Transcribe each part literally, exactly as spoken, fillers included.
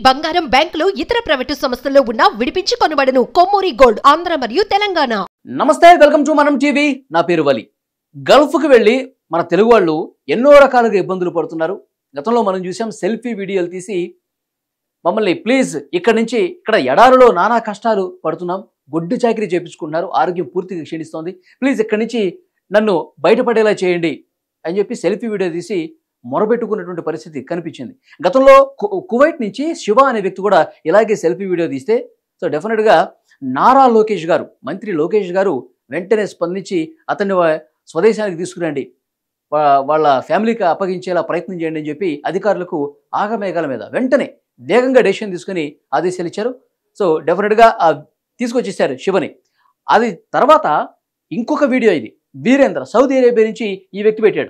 బంగారం బ్యాంకులు ఇతర ప్రైవేటు సంస్థల్లో ఉన్న విడిపించి కొనబడను. కొమ్మూరి గోల్డ్ ఆంధ్ర మరియు తెలంగాణ. నమస్తే, వెల్కమ్ టు మనం టీవీ. నా పేరు వలి. గల్ఫ్కి వెళ్ళి మన తెలుగు వాళ్ళు ఎన్నో రకాలుగా ఇబ్బందులు పడుతున్నారు. గతంలో మనం చూసాం, సెల్ఫీ వీడియోలు తీసి మమ్మల్ని ప్లీజ్ ఇక్కడి నుంచి ఇక్కడ ఎడారిలో నానా కష్టాలు పడుతున్నాం, గొడ్డు చాకిరీ చేపించుకుంటున్నారు, ఆరోగ్యం పూర్తిగా క్షీణిస్తోంది, ప్లీజ్ ఇక్కడి నుంచి నన్ను బయటపడేలా చేయండి అని చెప్పి సెల్ఫీ వీడియో తీసి మొరబెట్టుకున్నటువంటి పరిస్థితి కనిపించింది. గతంలో కువైట్ నుంచి శివ అనే వ్యక్తి కూడా ఇలాగే సెల్ఫీ వీడియో తీస్తే, సో డెఫినెట్గా నారా లోకేష్ గారు, మంత్రి లోకేష్ గారు వెంటనే స్పందించి అతన్ని స్వదేశానికి తీసుకురండి, వాళ్ళ ఫ్యామిలీకి అప్పగించేలా ప్రయత్నం చేయండి అని చెప్పి అధికారులకు ఆగమేఘాల మీద వెంటనే వేగంగా డెసిషన్ తీసుకుని ఆదేశాలు ఇచ్చారు. సో డెఫినెట్గా తీసుకొచ్చేసారు శివని. అది తర్వాత ఇంకొక వీడియో, ఇది వీరేంద్ర, సౌదీ అరేబియా నుంచి ఈ వ్యక్తి పెట్టాడు.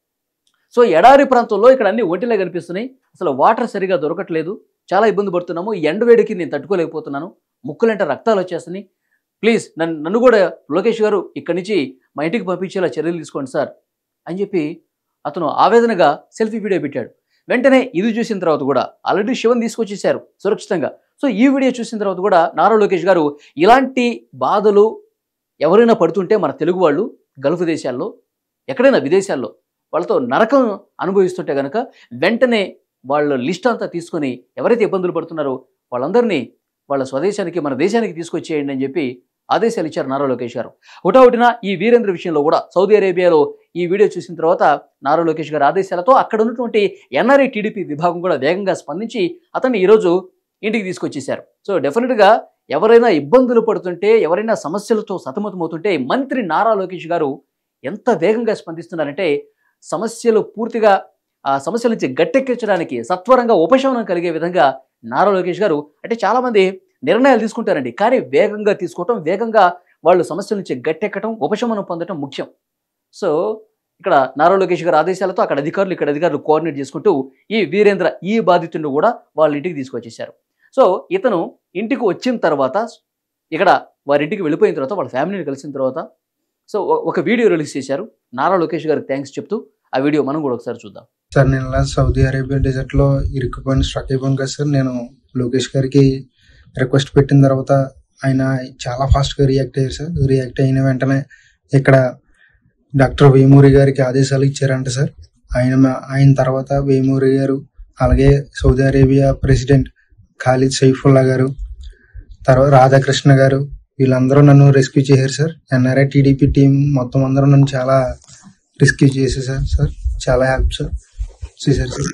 సో ఎడారి ప్రాంతంలో ఇక్కడ అన్ని ఒంటిలే కనిపిస్తున్నాయి, అసలు వాటర్ సరిగా దొరకట్లేదు, చాలా ఇబ్బంది పడుతున్నాము, ఈ ఎండవేడికి నేను తట్టుకోలేకపోతున్నాను, ముక్కులంటే రక్తాలు వచ్చేస్తున్నాయి, ప్లీజ్ నన్ను నన్ను కూడా లోకేష్ గారు ఇక్కడి నుంచి మా ఇంటికి పంపించేలా చర్యలు తీసుకోండి సార్ అని చెప్పి అతను ఆవేదనగా సెల్ఫీ వీడియో పెట్టాడు. వెంటనే ఇది చూసిన తర్వాత కూడా ఆల్రెడీ శివన్ తీసుకొచ్చేసారు సురక్షితంగా. సో ఈ వీడియో చూసిన తర్వాత కూడా నారా లోకేష్ గారు ఇలాంటి బాధలు ఎవరైనా పడుతుంటే మన తెలుగు వాళ్ళు గల్ఫ్ దేశాల్లో, ఎక్కడైనా విదేశాల్లో వాళ్ళతో నరకం అనుభవిస్తుంటే కనుక వెంటనే వాళ్ళ లిస్ట్ అంతా తీసుకొని ఎవరైతే ఇబ్బందులు పడుతున్నారో వాళ్ళందరినీ వాళ్ళ స్వదేశానికి, మన దేశానికి తీసుకొచ్చేయండి అని చెప్పి ఆదేశాలు ఇచ్చారు నారా లోకేష్ గారు. ఒకటొకటిన ఈ వీరేంద్ర విషయంలో కూడా సౌదీ అరేబియాలో ఈ వీడియో చూసిన తర్వాత నారా లోకేష్ గారి ఆదేశాలతో అక్కడ ఉన్నటువంటి ఎన్ఆర్ఐ టీడీపీ విభాగం కూడా వేగంగా స్పందించి అతన్ని ఈరోజు ఇంటికి తీసుకొచ్చేశారు. సో డెఫినెట్గా ఎవరైనా ఇబ్బందులు పడుతుంటే, ఎవరైనా సమస్యలతో సతమతమవుతుంటే మంత్రి నారా లోకేష్ గారు ఎంత వేగంగా స్పందిస్తున్నారంటే సమస్యలు పూర్తిగా ఆ సమస్యల నుంచి గట్టెక్కించడానికి, సత్వరంగా ఉపశమనం కలిగే విధంగా నారా లోకేష్ గారు, అంటే చాలామంది నిర్ణయాలు తీసుకుంటారండి, కానీ వేగంగా తీసుకోవటం, వేగంగా వాళ్ళు సమస్యల నుంచి గట్టెక్కటం, ఉపశమనం పొందటం ముఖ్యం. సో ఇక్కడ నారా లోకేష్ గారి ఆదేశాలతో అక్కడ అధికారులు, ఇక్కడ అధికారులు కోఆర్డినేట్ చేసుకుంటూ ఈ వీరేంద్ర ఈ బాధితుడిని కూడా వాళ్ళ ఇంటికి తీసుకొచ్చేసారు. సో ఇతను ఇంటికి వచ్చిన తర్వాత, ఇక్కడ వారింటికి వెళ్ళిపోయిన తర్వాత, వాళ్ళ ఫ్యామిలీని కలిసిన తర్వాత సో ఒక వీడియో రిలీజ్ చేశారు. నారా లోకేష్ గారికి థ్యాంక్స్ చెప్తూ ఆ వీడియో మనం కూడా ఒకసారి చూద్దాం. సార్, నేను ఇలా సౌదీ అరేబియా డెజర్ట్ లో ఇరుక్కుపోయిన స్ట్రక్ అయిపోయాను కదా సార్. నేను లోకేష్ గారికి రిక్వెస్ట్ పెట్టిన తర్వాత ఆయన చాలా ఫాస్ట్ గా రియాక్ట్ అయ్యారు సార్. రియాక్ట్ అయిన వెంటనే ఇక్కడ డాక్టర్ వేమూరి గారికి ఆదేశాలు ఇచ్చారంట సార్. ఆయన ఆయన తర్వాత వేమూరి గారు, అలాగే Saudi Arabia president Khalid Saifullah గారు, తర్వాత రాధాకృష్ణ గారు, వీళ్ళందరూ నన్ను రెస్క్యూ చేశారు సార్. ఎన్ఆర్ఐ టీడీపీ టీం మొత్తం అందరూ నన్ను చాలా రెస్క్యూ చేసేసారు సార్. చాలా హెల్ప్ సార్ చేశారు సార్.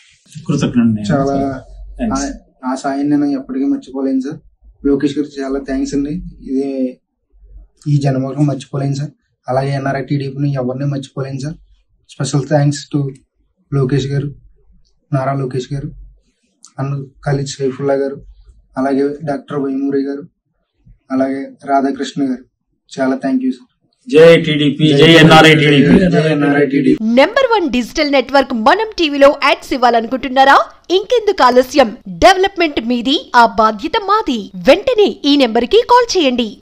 చాలా ఆ సాయం నేను ఎప్పటికీ మర్చిపోలేను సార్. లోకేష్ గారికి చాలా థ్యాంక్స్ అండి. ఇది ఈ జన్మకు మర్చిపోలేను సార్. అలాగే ఎన్ఆర్ఐ టీడీపీని ఎవరిని మర్చిపోలేను sir. Special thanks to Lokesh గారు, నారా లోకేష్ గారు, అండ్ ఖాలిద్ సైఫుల్లా గారు, అలాగే డాక్టర్ వైమూరి గారు, అలాగే రాధాకృష్ణ గారు, చాలా థ్యాంక్ యూ సార్. జై టీడీపీ, జై ఎన్ఆర్ఐ టీడీపీ, జై NRI TDP. Number one digital network మనం టీవీలో యాడ్స్ ఇవ్వాలనుకుంటున్నారా? ఇంకెందుకు ఆలస్యం, డెవలప్మెంట్ మీది, ఆ బాధ్యత మాది. వెంటనే ఈ నెంబర్ కి కాల్ చేయండి.